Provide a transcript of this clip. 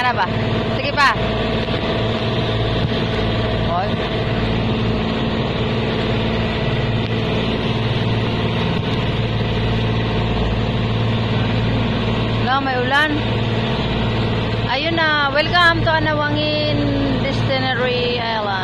Ano ba? Sige pa. Hoy. Wala, may ulan. Ayun na, welcome to Anawangin Distillery Island.